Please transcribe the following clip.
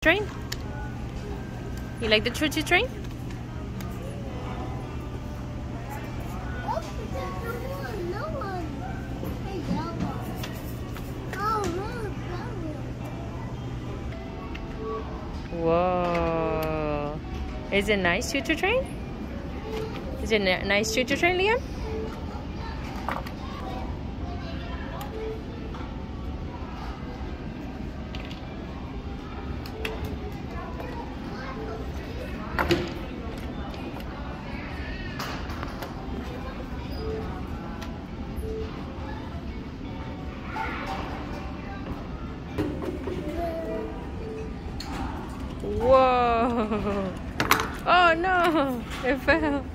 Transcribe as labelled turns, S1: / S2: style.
S1: train? You like the choo-choo train? Whoa. Is it nice choo-choo train? Is it a nice choo-choo train, Liam? Whoa! Oh no! It fell.